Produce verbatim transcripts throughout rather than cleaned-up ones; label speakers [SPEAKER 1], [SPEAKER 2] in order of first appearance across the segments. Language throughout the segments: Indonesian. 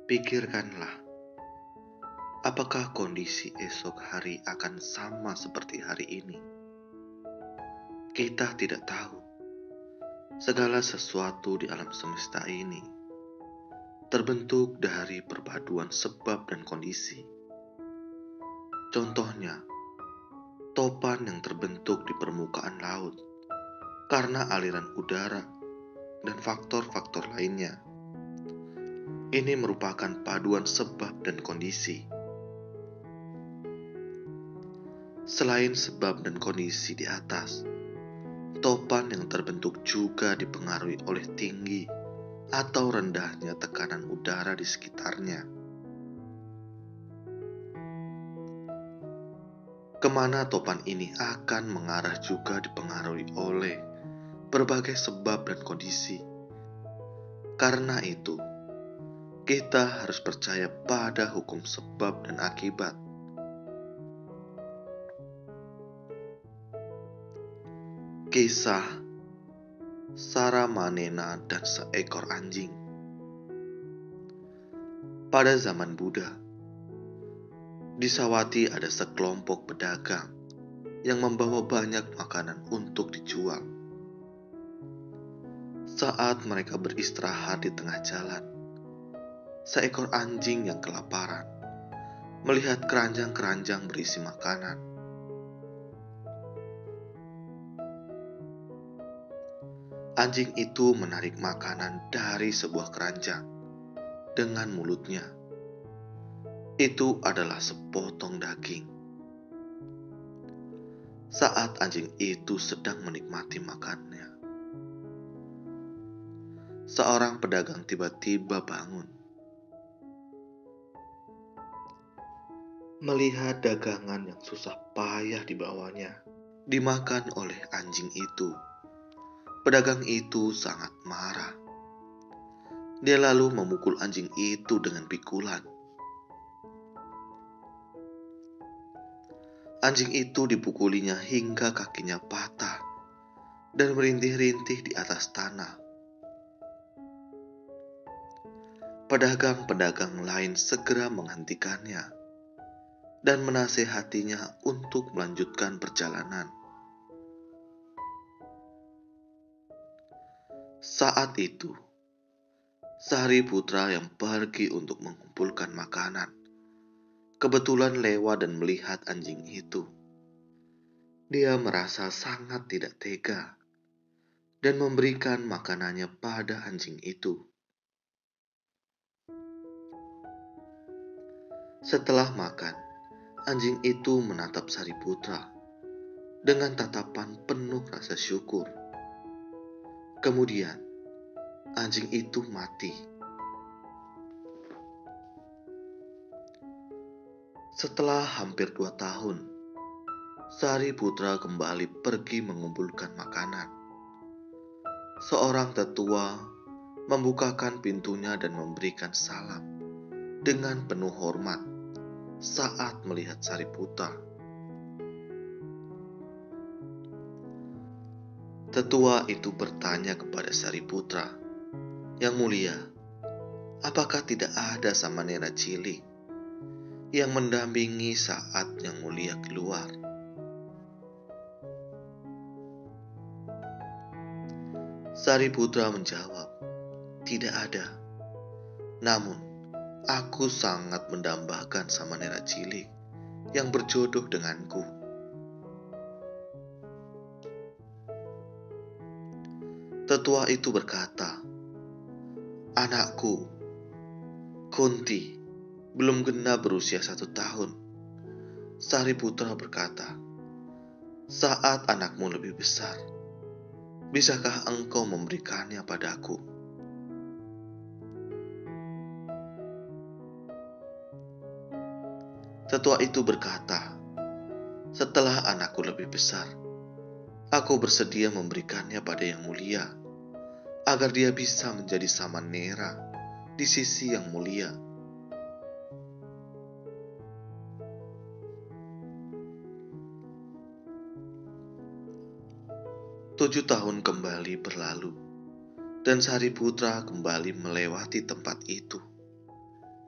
[SPEAKER 1] Pikirkanlah, apakah kondisi esok hari akan sama seperti hari ini? Kita tidak tahu. Segala sesuatu di alam semesta ini terbentuk dari perpaduan sebab dan kondisi. Contohnya, topan yang terbentuk di permukaan laut karena aliran udara dan faktor-faktor lainnya. Ini merupakan paduan sebab dan kondisi. Selain sebab dan kondisi di atas, topan yang terbentuk juga dipengaruhi oleh tinggi atau rendahnya tekanan udara di sekitarnya. Kemana topan ini akan mengarah juga dipengaruhi oleh berbagai sebab dan kondisi. Karena itu, kita harus percaya pada hukum sebab dan akibat. Kisah Saramanena dan seekor anjing. Pada zaman Buddha, di Sawati ada sekelompok pedagang yang membawa banyak makanan untuk dijual. Saat mereka beristirahat di tengah jalan, seekor anjing yang kelaparan melihat keranjang-keranjang berisi makanan. Anjing itu menarik makanan dari sebuah keranjang dengan mulutnya. Itu adalah sepotong daging. Saat anjing itu sedang menikmati makannya, seorang pedagang tiba-tiba bangun. Melihat dagangan yang susah payah dibawanya dimakan oleh anjing itu, pedagang itu sangat marah. Dia lalu memukul anjing itu dengan pikulan. Anjing itu dipukulinya hingga kakinya patah dan merintih-rintih di atas tanah. Pedagang-pedagang lain segera menghentikannya dan menasehatinya untuk melanjutkan perjalanan. Saat itu, Sariputra yang pergi untuk mengumpulkan makanan kebetulan lewat dan melihat anjing itu. Dia merasa sangat tidak tega dan memberikan makanannya pada anjing itu. Setelah makan, anjing itu menatap Sariputra dengan tatapan penuh rasa syukur. Kemudian, anjing itu mati. Setelah hampir dua tahun, Sariputra kembali pergi mengumpulkan makanan. Seorang tetua membukakan pintunya dan memberikan salam dengan penuh hormat saat melihat Sariputra. Tetua itu bertanya kepada Sariputra, "Yang mulia, apakah tidak ada Samanera cilik yang mendampingi saat yang mulia keluar?" Sariputra menjawab, "Tidak ada. Namun, aku sangat mendambakan Samanera cilik yang berjodoh denganku." Tetua itu berkata, "Anakku, Kunti, belum genap berusia satu tahun." Sariputra berkata, "Saat anakmu lebih besar, bisakah engkau memberikannya padaku?" Tetua itu berkata, "Setelah anakku lebih besar, aku bersedia memberikannya pada yang mulia, agar dia bisa menjadi Samanera di sisi yang mulia." Tujuh tahun kembali berlalu, dan Sariputra kembali melewati tempat itu.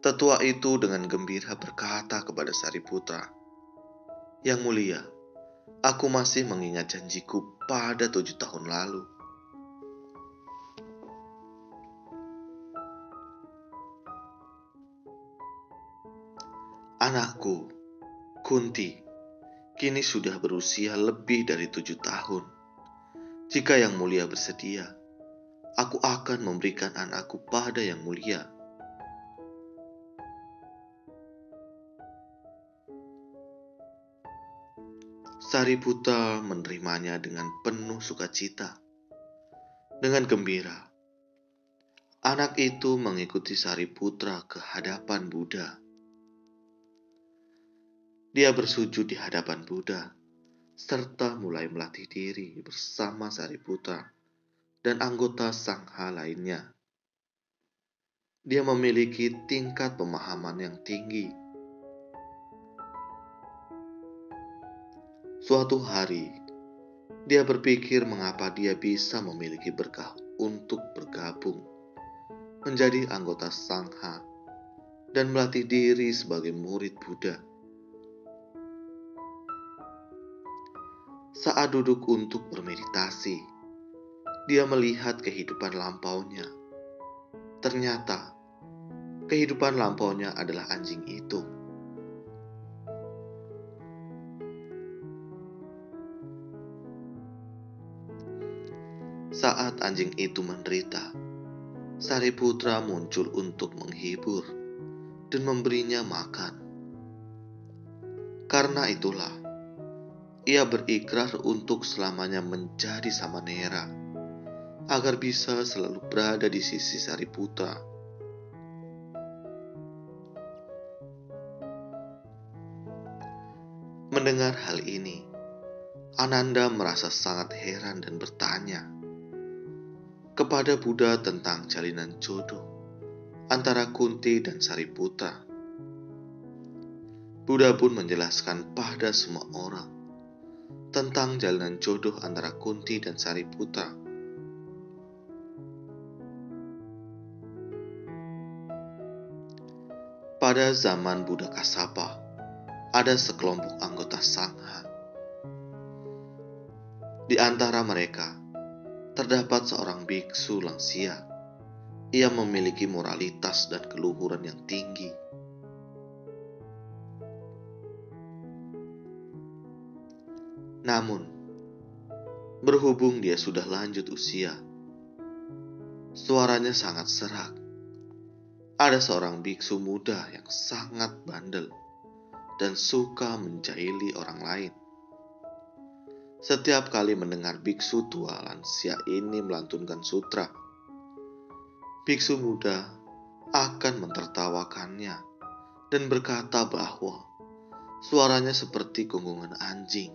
[SPEAKER 1] Tetua itu dengan gembira berkata kepada Sariputra, "Yang mulia, aku masih mengingat janjiku pada tujuh tahun lalu. Anakku, Kunti, kini sudah berusia lebih dari tujuh tahun. Jika Yang Mulia bersedia, aku akan memberikan anakku pada Yang Mulia." Sariputra menerimanya dengan penuh sukacita. Dengan gembira, anak itu mengikuti Sariputra ke hadapan Buddha. Dia bersujud di hadapan Buddha, serta mulai melatih diri bersama Sariputra dan anggota sangha lainnya. Dia memiliki tingkat pemahaman yang tinggi. Suatu hari, dia berpikir mengapa dia bisa memiliki berkah untuk bergabung menjadi anggota sangha dan melatih diri sebagai murid Buddha. Saat duduk untuk bermeditasi, dia melihat kehidupan lampaunya. Ternyata, kehidupan lampaunya adalah anjing itu. Saat anjing itu menderita, Sariputra muncul untuk menghibur dan memberinya makan. Karena itulah, ia berikrar untuk selamanya menjadi samanera, agar bisa selalu berada di sisi Sariputra. Mendengar hal ini, Ananda merasa sangat heran dan bertanya kepada Buddha tentang jalinan jodoh antara Kunti dan Sariputra. Buddha pun menjelaskan pada semua orang tentang jalinan jodoh antara Kunti dan Sariputra. Pada zaman Buddha Kassapa, ada sekelompok anggota sangha. Di antara mereka, terdapat seorang biksu lansia. Ia memiliki moralitas dan keluhuran yang tinggi. Namun, berhubung dia sudah lanjut usia, suaranya sangat serak. Ada seorang biksu muda yang sangat bandel dan suka menjahili orang lain. Setiap kali mendengar biksu tua lansia ini melantunkan sutra, biksu muda akan mentertawakannya dan berkata bahwa suaranya seperti gonggongan anjing.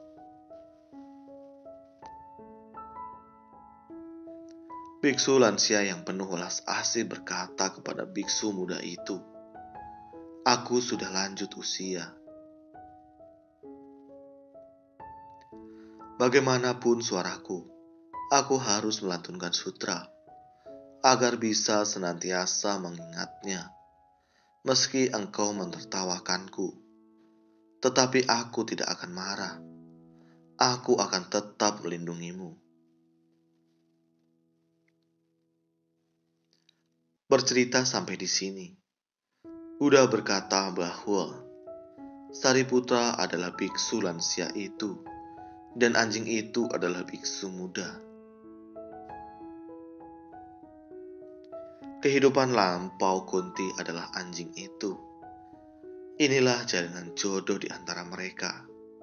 [SPEAKER 1] Biksu lansia yang penuh welas asih berkata kepada biksu muda itu, "Aku sudah lanjut usia. Bagaimanapun suaraku, aku harus melantunkan sutra agar bisa senantiasa mengingatnya. Meski engkau menertawakanku, tetapi aku tidak akan marah. Aku akan tetap melindungimu." Bercerita sampai di sini, Buddha berkata bahwa Sariputra adalah biksu lansia itu dan anjing itu adalah biksu muda. Kehidupan lampau Kunti adalah anjing itu. Inilah jalinan jodoh di antara mereka.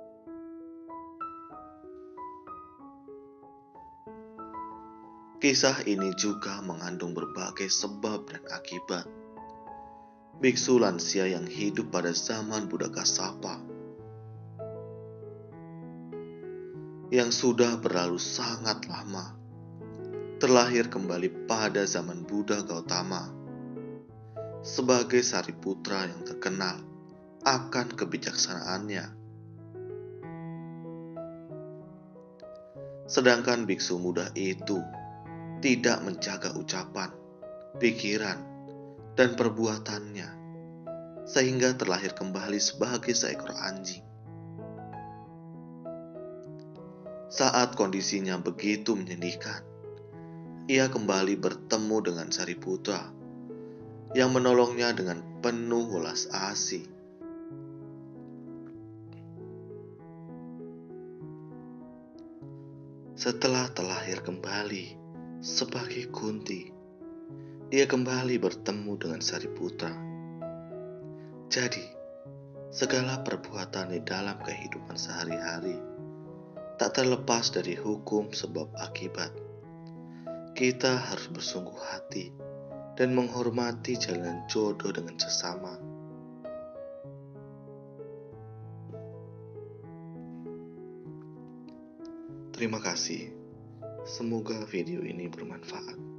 [SPEAKER 1] Kisah ini juga mengandung berbagai sebab dan akibat. Biksu lansia yang hidup pada zaman Buddha Kassapa, yang sudah berlalu sangat lama, terlahir kembali pada zaman Buddha Gautama sebagai Sariputra yang terkenal akan kebijaksanaannya. Sedangkan biksu muda itu tidak menjaga ucapan, pikiran, dan perbuatannya sehingga terlahir kembali sebagai seekor anjing. Saat kondisinya begitu menyedihkan, ia kembali bertemu dengan Sariputra yang menolongnya dengan penuh welas asih. Setelah terlahir kembali sebagai Kunti, dia kembali bertemu dengan Sariputra. Jadi, segala perbuatan di dalam kehidupan sehari-hari tak terlepas dari hukum sebab akibat. Kita harus bersungguh hati dan menghormati jalan jodoh dengan sesama. Terima kasih. Semoga video ini bermanfaat.